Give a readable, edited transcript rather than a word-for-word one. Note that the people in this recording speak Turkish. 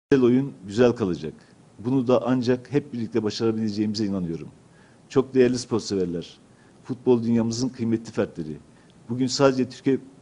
Güzel oyun güzel kalacak. Bunu da ancak hep birlikte başarabileceğimize inanıyorum. Çok değerli spor severler. Futbol dünyamızın kıymetli fertleri. Bugün sadece